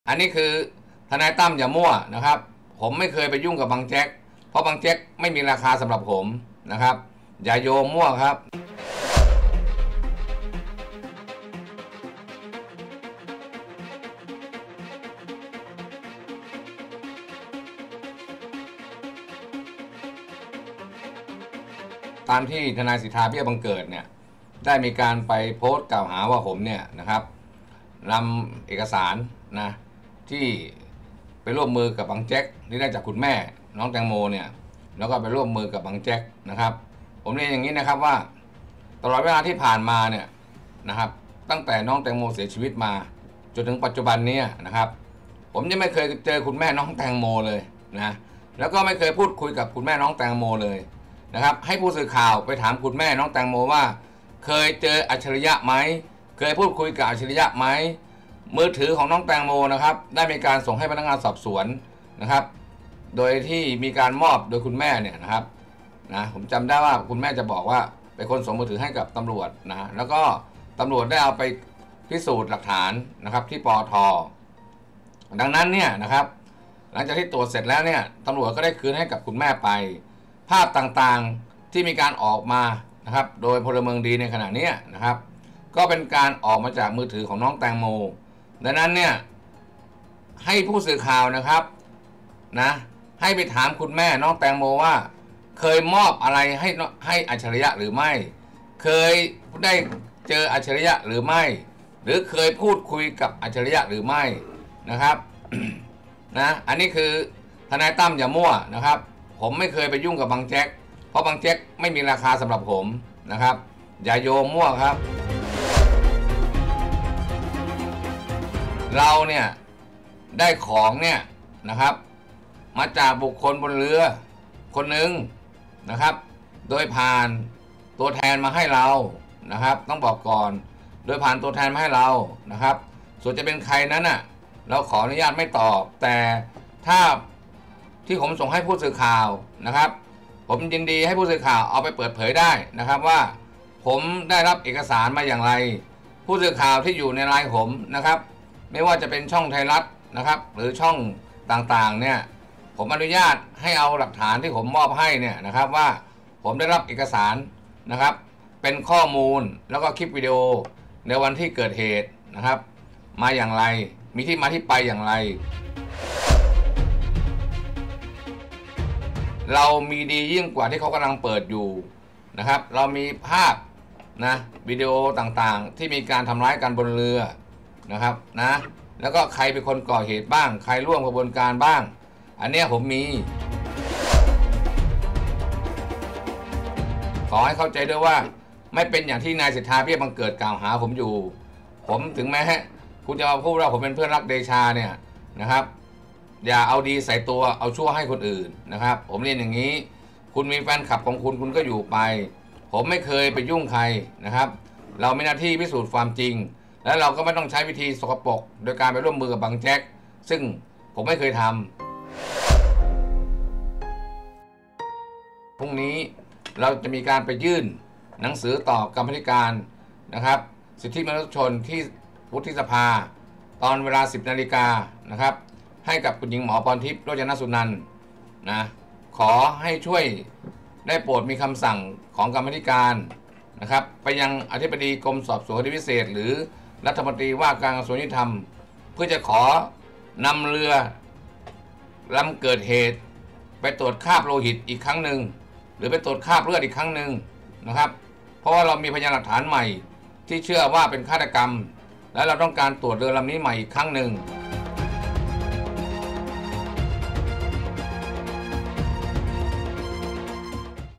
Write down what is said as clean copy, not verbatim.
อันนี้คือทนายตั้มอย่ามั่วนะครับผมไม่เคยไปยุ่งกับบางแจ็คเพราะบางแจ็คไม่มีราคาสำหรับผมนะครับอย่าโยงมั่วครับตามที่ทนายสิทธาเบี้ยบังเกิดเนี่ยได้มีการไปโพสต์กล่าวหาว่าผมเนี่ยนะครับนำเอกสารนะที่ไปร่วมมือกับบางแจ็คที่ได้จากคุณแม่น้องแตงโมเนี่ยแล้วก็ไปร่วมมือกับบางแจ็คนะครับผมเรียนอย่างนี้นะครับว่าตลอดเวลาที่ผ่านมาเนี่ยนะครับตั้งแต่น้องแตงโมเสียชีวิตมาจนถึงปัจจุบันนี้นะครับผมยังไม่เคยเจอคุณแม่น้องแตงโมเลยนะแล้วก็ไม่เคยพูดคุยกับคุณแม่น้องแตงโมเลยนะครับให้ผู้สื่อข่าวไปถามคุณแม่น้องแตงโมว่าเคยเจออัจฉริยะไหมเคยพูดคุยกับอัจฉริยะไหมมือถือของน้องแตงโมนะครับได้มีการส่งให้พนักงานสอบสวนนะครับโดยที่มีการมอบโดยคุณแม่เนี่ยนะครับผมจำได้ว่าคุณแม่จะบอกว่าเป็นคนส่งมือถือให้กับตำรวจนะแล้วก็ตำรวจได้เอาไปพิสูจน์หลักฐานนะครับที่ปอท.ดังนั้นเนี่ยนะครับหลังจากที่ตรวจเสร็จแล้วเนี่ยตำรวจก็ได้คืนให้กับคุณแม่ไปภาพต่างๆที่มีการออกมานะครับโดยพลเมืองดีในขณะนี้นะครับก็เป็นการออกมาจากมือถือของน้องแตงโมดังนั้นเนี่ยให้ผู้สื่อข่าวนะครับให้ไปถามคุณแม่น้องแตงโมว่าเคยมอบอะไรให้อัจฉริยะหรือไม่เคยได้เจออัจฉริยะหรือไม่หรือเคยพูดคุยกับอัจฉริยะหรือไม่นะครับ อันนี้คือทนายตั้มอย่ามั่วนะครับผมไม่เคยไปยุ่งกับบางแจ็คเพราะบางแจ็คไม่มีราคาสำหรับผมนะครับอย่าโยงมั่วครับเราเนี่ยได้ของเนี่ยนะครับมาจากบุคคลบนเรือคนหนึ่งนะครับโดยผ่านตัวแทนมาให้เรานะครับต้องบอกก่อนโดยผ่านตัวแทนมาให้เรานะครับส่วนจะเป็นใครนั้นน่ะเราขออนุญาตไม่ตอบแต่ถ้าที่ผมส่งให้ผู้สื่อข่าวนะครับผมยินดีให้ผู้สื่อข่าวเอาไปเปิดเผยได้นะครับว่าผมได้รับเอกสารมาอย่างไรผู้สื่อข่าวที่อยู่ในไลน์ผมนะครับไม่ว่าจะเป็นช่องไทยรัฐนะครับหรือช่องต่างๆเนี่ยผมอนุญาตให้เอาหลักฐานที่ผมมอบให้เนี่ยนะครับว่าผมได้รับเอกสารนะครับเป็นข้อมูลแล้วก็คลิปวิดีโอในวันที่เกิดเหตุนะครับมาอย่างไรมีที่มาที่ไปอย่างไรเรามีดียิ่งกว่าที่เขากำลังเปิดอยู่นะครับเรามีภาพวิดีโอต่างๆที่มีการทำร้ายกันบนเรือนะครับแล้วก็ใครเป็นคนก่อเหตุบ้างใครร่วมกระบวนการบ้างอันนี้ผมมีขอให้เข้าใจด้วยว่าไม่เป็นอย่างที่นายสิทธาเบี้ยบังเกิดกล่าวหาผมอยู่ผมถึงแม้คุณจะมาพูดว่าผมเป็นเพื่อนรักเดชาเนี่ยนะครับอย่าเอาดีใส่ตัวเอาชั่วให้คนอื่นนะครับผมเรียนอย่างนี้คุณมีแฟนคลับของคุณก็อยู่ไปผมไม่เคยไปยุ่งใครนะครับเรามีหน้าที่พิสูจน์ความจริงและเราก็ไม่ต้องใช้วิธีสกปรกโดยการไปร่วมมือกับบางแจ็คซึ่งผมไม่เคยทำพรุ่งนี้เราจะมีการไปยื่นหนังสือต่อกรรมาธิการนะครับสิทธิมนุษยชนที่วุฒิสภาตอนเวลา 10 นาฬิกานะครับให้กับคุณหญิงหมอพรทิพย์โรจนสุนันท์ขอให้ช่วยได้โปรดมีคำสั่งของกรรมาธิการนะครับไปยังอธิบดีกรมสอบสวนคดีพิเศษหรือรัฐมนตรีว่าการกระทรวงยุติธรรมเพื่อจะขอนำเรือลำเกิดเหตุไปตรวจคราบโลหิตอีกครั้งหนึ่งหรือไปตรวจคราบเลือดอีกครั้งหนึ่งนะครับเพราะว่าเรามีพยานหลักฐานใหม่ที่เชื่อว่าเป็นฆาตกรรมและเราต้องการตรวจเรือลำนี้ใหม่อีกครั้งหนึ่ง